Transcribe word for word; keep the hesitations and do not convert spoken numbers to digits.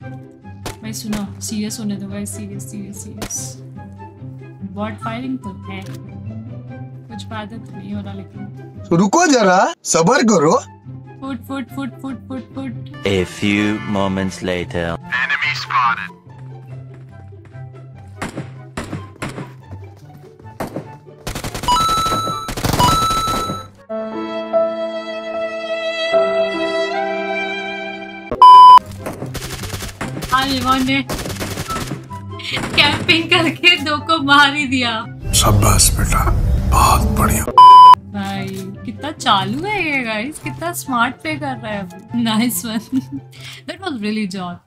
भाई सुनो, सीरियस होने दो भाई, serious serious serious. Bot firing तो है, कुछ फायदा तो नहीं हो रहा, लेकिन रुको जरा, सब्र करो। फुट फुट फुट फुट फुट फुट। A few moments later. Enemy spotted. हाँ विवोने कैंपिंग करके दो को मार ही दिया। शाबाश बेटा, बहुत बढ़िया। भाई कितना चालू है ये गाइस, कितना स्मार्ट प्ले कर रहा है। Nice one, that was really job.